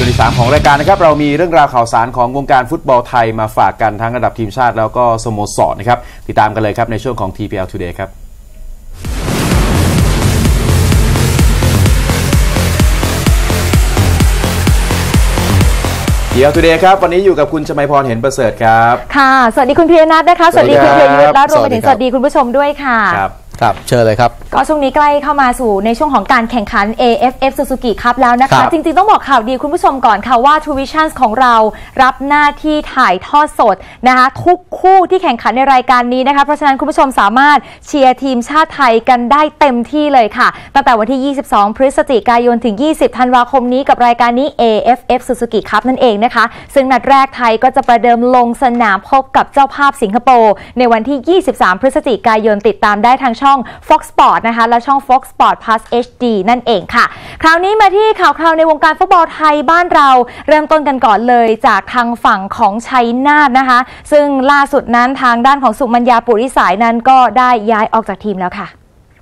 วนที่3ของรายการนะครับเรามีเรื่องราวข่าวสารของวงการฟุตบอลไทยมาฝากกันทั้งระดับทีมชาติแล้วก็สโมสรนะครับติดตามกันเลยครับในช่วงของ TPL Today ครับTPL Today ครับวันนี้อยู่กับคุณชมัยพรเห็นประเสริฐครับค่ะสวัสดีคุณพีรนัทนะคะสวัสดีคุณพีรยุทธและรวมไปถึงสวัสดีคุณผู้ชมด้วยค่ะครับเชิญเลยครับก็ช่วงนี้ใกล้เข้ามาสู่ในช่วงของการแข่งขัน AFF Suzuki Cup แล้วนะคะจริงๆต้องบอกข่าวดีคุณผู้ชมก่อนค่ะว่า True Vision ของเรารับหน้าที่ถ่ายทอดสดนะคะทุกคู่ที่แข่งขันในรายการนี้นะคะเพราะฉะนั้นคุณผู้ชมสามารถเชียร์ทีมชาติไทยกันได้เต็มที่เลยค่ะตั้งแต่วันที่22พฤศจิกายนถึง20ธันวาคมนี้กับรายการนี้ AFF Suzuki Cup นั่นเองนะคะซึ่งนัดแรกไทยก็จะประเดิมลงสนามพบกับเจ้าภาพสิงคโปร์ในวันที่23พฤศจิกายนติดตามได้ทางช่อง Fox Sport นะคะและช่อง Fox Sport Plus HD นั่นเองค่ะคราวนี้มาที่ข่าวคราวในวงการฟุตบอลไทยบ้านเราเริ่มต้นกันก่อนเลยจากทางฝั่งของชัยนาทนะคะซึ่งล่าสุดนั้นทางด้านของสุมัญญาปุริสายนั้นก็ได้ย้ายออกจากทีมแล้วค่ะ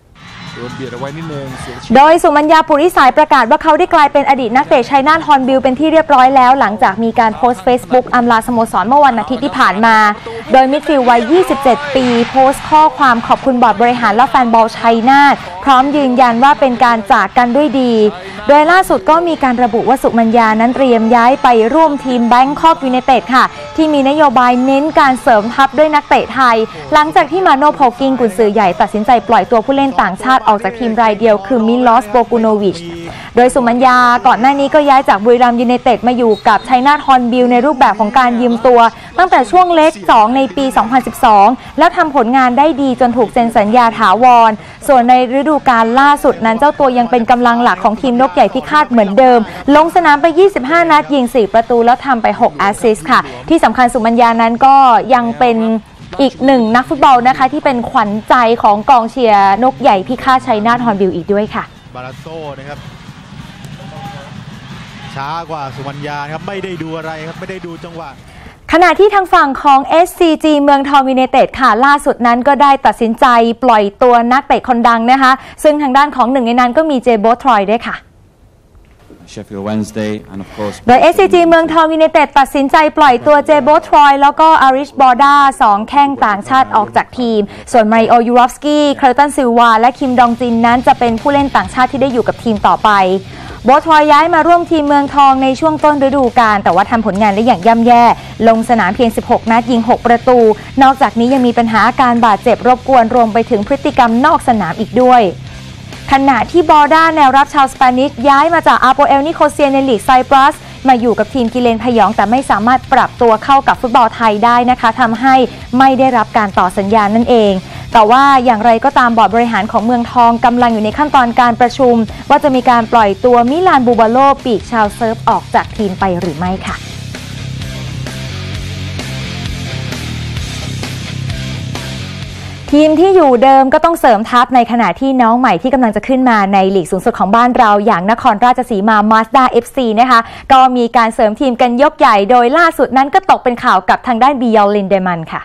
โดยสุมัญญาปุริสายประกาศว่าเขาได้กลายเป็นอดีตนักเตะชัยนาทฮอร์นบิลเป็นที่เรียบร้อยแล้วหลังจากมีการโพสต์ Facebook อำลาสโมสรเมื่อวันอาทิตย์ที่ผ่านมาโดยมิดฟิลด์วัย 27 ปีโพสต์ข้อความขอบคุณบอร์ดบริหารและแฟนบอลชัยนาทพร้อมยืนยันว่าเป็นการจากกันด้วยดีโดยล่าสุดก็มีการระบุว่าสุมัญญานั้นเตรียมย้ายไปร่วมทีมแบงคอกยูไนเต็ดค่ะที่มีนโยบายเน้นการเสริมทัพด้วยนักเตะไทยหลังจากที่มาโน โพกิงกุนซือใหญ่ตัดสินใจปล่อยตัวผู้เล่นต่างชาติออกจากทีมรายเดียวคือมิลอส โบกุโนวิชโดยสุมัญญาก่อนหน้านี้ก็ย้ายจากบุรีรัมย์ยูไนเต็ดมาอยู่กับชัยนาทฮอร์นบิลในรูปแบบของการยืมตัวตั้งแต่ช่วงเล็ก2ในปี 2012แล้วทำผลงานได้ดีจนถูกเซ็นสัญญาถาวรส่วนในฤดูกาลล่าสุดนั้นเจ้าตัวยังเป็นกำลังหลักของทีมนกใหญ่พิฆาตเหมือนเดิมลงสนามไป25นัดยิง4ประตูแล้วทำไป6แอสซิสต์ค่ะที่สำคัญสุมัญญานั้นก็ยังเป็นอีกหนึ่งนักฟุตบอลนะคะที่เป็นขวัญใจของกองเชียร์นกใหญ่พิฆาตชัยนาทฮอร์นบิลอีกด้วยค่ะบาราโซนะครับช้ากว่าสุมัญญาครับไม่ได้ดูอะไรครับไม่ได้ดูจังหวะขณะที่ทางฝั่งของ SCG เมืองทองยูไนเต็ดค่ะล่าสุดนั้นก็ได้ตัดสินใจปล่อยตัวนักเตะคนดังนะคะซึ่งทางด้านของหนึ่งในนั้นก็มีเจโบทรอยด้วยค่ะโดย SCG เมืองทองยูไนเต็ดตัดสินใจปล่อยตัวเจโบทรอยแล้วก็อาริชบอร์ดา2แข้งต่างชาติออกจากทีมส่วนมาริโอยูรอฟสกี้เคลตันซิลวาและคิมดองจินนั้นจะเป็นผู้เล่นต่างชาติที่ได้อยู่กับทีมต่อไปโบทรอยย้ายมาร่วมทีมเมืองทองในช่วงต้นฤดูกาลแต่ว่าทำผลงานได้อย่างย่ำแย่ลงสนามเพียง16นัดยิง6ประตูนอกจากนี้ยังมีปัญหาอาการบาดเจ็บรบกวนรวมไปถึงพฤติกรรมนอกสนามอีกด้วยขณะที่บอร์ด้าแนวรับชาวสเปนิชย้ายมาจากอาโปเอลนิโคเซียในลีกไซปรัสมาอยู่กับทีมกิเลนพยองแต่ไม่สามารถปรับตัวเข้ากับฟุตบอลไทยได้นะคะทำให้ไม่ได้รับการต่อสัญญานั่นเองแต่ว่าอย่างไรก็ตามบอร์ดบริหารของเมืองทองกำลังอยู่ในขั้นตอนการประชุมว่าจะมีการปล่อยตัวมิลานบูบาโลปีกชาวเซิร์ฟออกจากทีมไปหรือไม่ค่ะทีมที่อยู่เดิมก็ต้องเสริมทัพในขณะที่น้องใหม่ที่กำลังจะขึ้นมาในลีกสูงสุดของบ้านเราอย่างนครราชสีมามาสด้า FC นะคะก็มีการเสริมทีมกันยกใหญ่โดยล่าสุดนั้นก็ตกเป็นข่าวกับทางด้านบิยอลลินเดมันค่ะ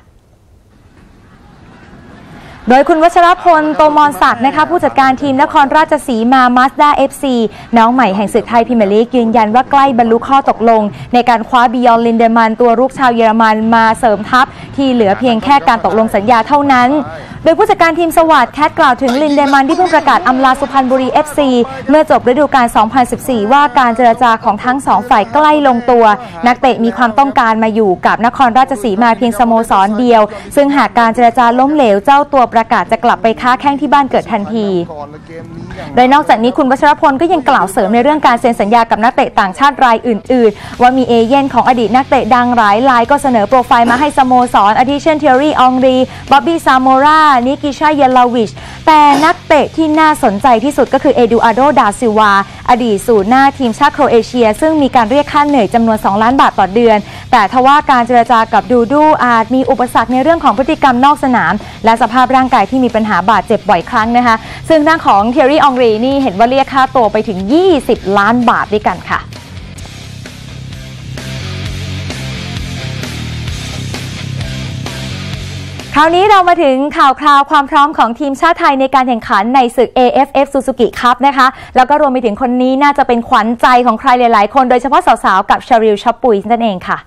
โดยคุณวัชรพล โตมรศักดิ์นะคะผู้จัดการทีมนครราชสีมามาสด้า FC น้องใหม่แห่งศึกไทยพรีเมียร์ลีกยืนยันว่าใกล้บรรลุข้อตกลงในการคว้าบิยอลลินเดมันตัวรุกชาวเยอรมันมาเสริมทัพที่เหลือเพียงแค่การตกลงสัญญาเท่านั้นโดยผู้จัดการทีมสวัสดิ์แคทกล่าวถึงลินเดมันที่เพิ่งประกาศอำลาสุพรรณบุรี FC เมื่อจบฤดูกาล 2014 ว่าการเจรจาของทั้ง2ฝ่ายใกล้ลงตัวนักเตะมีความต้องการมาอยู่กับนครราชสีมาเพียงสโมสรเดียวซึ่งหากการเจรจาล้มเหลวเจ้าตัวประกาศจะกลับไปค้าแข้งที่บ้านเกิดทันทีโดยนอกจากนี้คุณวัชรพลก็ยังกล่าวเสริมในเรื่องการเซ็นสัญญากับนักเตะต่างชาติรายอื่นๆว่ามีเอเย่นของอดีตนักเตะดังหลายรายก็เสนอโปรไฟล์มาให้สโมสรอาทิเช่นเทอร์รี่ อองรีบ๊อบบี้ซาโมรานิกิชาเยลาวิชแต่นักเตะที่น่าสนใจที่สุดก็คือเอดูอาโด ดาซิลวาอดีตศูนย์หน้าทีมชาติโครเอเชียซึ่งมีการเรียกค่าเหนื่อยจำนวน2 ล้านบาทต่อเดือนแต่ทว่าการเจรจากับดูดูอาจมีอุปสรรคในเรื่องของพฤติกรรมนอกสนามและสภาพร่างกายที่มีปัญหาบาดเจ็บบ่อยครั้งนะคะซึ่งด้านของเทอร์รี่ อองรีนี่เห็นว่าเรียกค่าตัวไปถึง20 ล้านบาทด้วยกันค่ะ ขคราวนี้เรามาถึงข่าวคราวความพร้อมของทีมชาติไทยในการแข่งขันในศึก AFF Suzuki Cup นะคะแล้วก็รวมไปถึงคนนี้น่าจะเป็นขวัญใจของใครหลายๆคนโดยเฉพาะสาวๆกับชาริล ชอปปุยนั่นเองค่ะ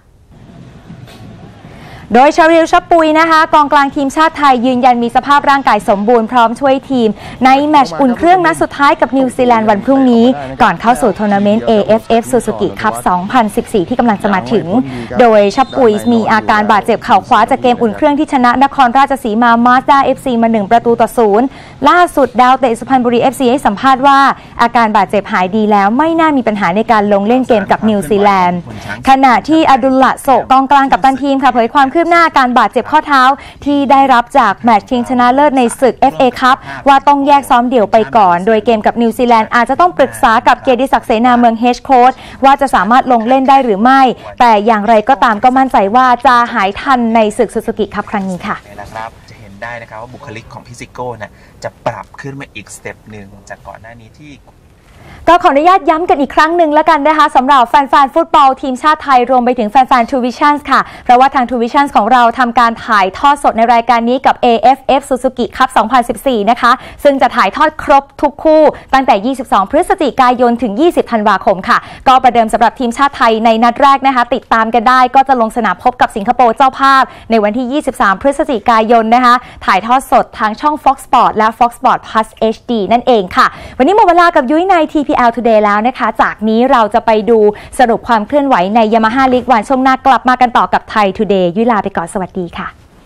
โดยชาริล ชอปปุยนะคะกองกลางทีมชาติไทยยืนยันมีสภาพร่างกายสมบูรณ์พร้อมช่วยทีมในแมตช์อุ่นเครื่องนัดสุดท้ายกับนิวซีแลนด์วันพรุ่งนี้ก่อนเข้าสู่ทัวร์นาเมนต์ AFF Suzuki Cup 2014 ที่กำลังจะมาถึงโดยชอปปุยมีอาการบาดเจ็บเข่าขวาจากเกมอุ่นเครื่องที่ชนะนครราชสีมามาสด้า FC มา1-0ล่าสุดดาวเตะสุพรรณบุรี FC ให้สัมภาษณ์ว่าอาการบาดเจ็บหายดีแล้วไม่น่ามีปัญหาในการลงเล่นเกมกับนิวซีแลนด์ขณะที่อดุลละโซกองกลางกัปตันทีมค่ะเผยความคืบหน้าการบาดเจ็บข้อเท้าที่ได้รับจากแมตช์ชิงชนะเลิศในศึก FA Cup ว่าต้องแยกซ้อมเดี่ยวไปก่อนโดยเกมกับนิวซีแลนด์อาจจะต้องปรึกษากับเกียรติศักดิ์เสนาเมืองเฮดโค้ชว่าจะสามารถลงเล่นได้หรือไม่แต่อย่างไรก็ตามก็มั่นใจว่าจะหายทันในศึกซูซูกิคัพครั้งนี้ค่ะนะครับจะเห็นได้นะครับว่าบุคลิกของพี่ซิโก้นะจะปรับขึ้นมาอีกสเต็ปหนึ่งจากก่อนหน้านี้ที่ก็ขออนุญาตย้ำกันอีกครั้งหนึ่งแล้วกันนะคะสำหรับแฟนๆฟุตบอลทีมชาติไทยรวมไปถึงแฟนๆ True Visions ค่ะเพราะว่าทาง True Visions ของเราทำการถ่ายทอดสดในรายการนี้กับ AFF Suzuki Cup 2014 นะคะซึ่งจะถ่ายทอดครบทุกคู่ตั้งแต่ 22 พฤศจิกายนถึง 20 ธันวาคมค่ะก็ประเดิมสำหรับทีมชาติไทยในนัดแรกนะคะติดตามกันได้ก็จะลงสนามพบกับสิงคโปร์เจ้าภาพในวันที่ 23 พฤศจิกายนนะคะถ่ายทอดสดทางช่อง Fox Sport และ Fox Sport Plus HD นั่นเองค่ะวันนี้หมดเวลากับยุ้ยใน TPL Todayแล้วนะคะจากนี้เราจะไปดูสรุปความเคลื่อนไหวใน Yamaha League 1ช่วงหน้ากลับมากันต่อกับไทย Today ยุ้ยลาไปก่อนสวัสดีค่ะ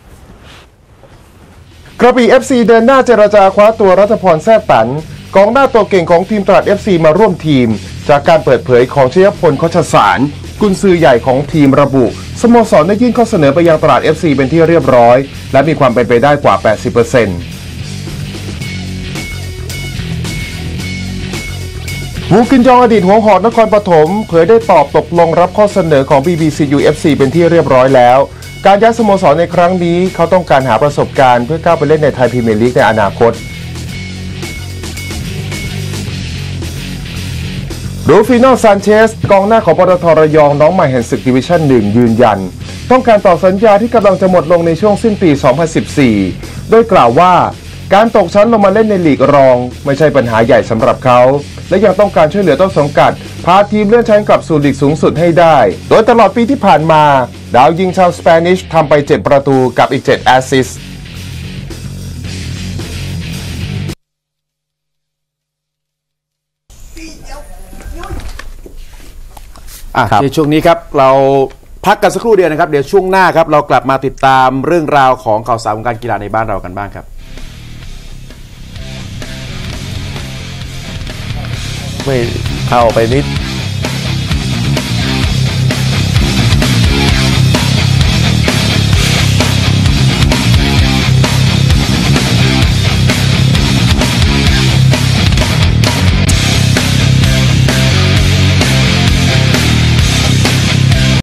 กระบี่ FC เดินหน้าเจรจาคว้าตัวรัฐพรแซ่ตันกองหน้าตัวเก่งของทีมตราด FC มาร่วมทีมจากการเปิดเผยของชยพล โคชสารกุนซือใหญ่ของทีมระบุสโมสรได้ยื่นข้อเสนอไปยังตราด FC เป็นที่เรียบร้อยและมีความเป็นไปได้กว่า 80%วูกินจองอดีตหัวหอกนครปฐมเผยได้ตอบตกลงรับข้อเสนอของ BBCU FC เป็นที่เรียบร้อยแล้วการย้ายสโมสรในครั้งนี้เขาต้องการหาประสบการณ์เพื่อก้าวไปเล่นในไทยพรีเมียร์ลีกในอนาคตรูฟิโน ซานเชสกองหน้าของปตท.ระยองน้องใหม่แห่งศึกดิวิชั่น 1ยืนยันต้องการต่อสัญญาที่กำลังจะหมดลงในช่วงสิ้นปี 2014 โดยกล่าวว่าการตกชั้นลงมาเล่นในลีกรองไม่ใช่ปัญหาใหญ่สำหรับเขาและยังต้องการช่วยเหลือต้นสังกัดพาทีมเลื่อนชั้นกลับสู่ลีกสูงสุดให้ได้โดยตลอดปีที่ผ่านมาดาวยิงชาวสเปนิชทำไป7ประตูกับอีก7แอสซิสต์ในช่วงนี้ครับเราพักกันสักครู่เดียวนะครับเดี๋ยวช่วงหน้าครับเรากลับมาติดตามเรื่องราวของข่าวสารของการกีฬาในบ้านเรากันบ้างครับไม่เข้าไปนิด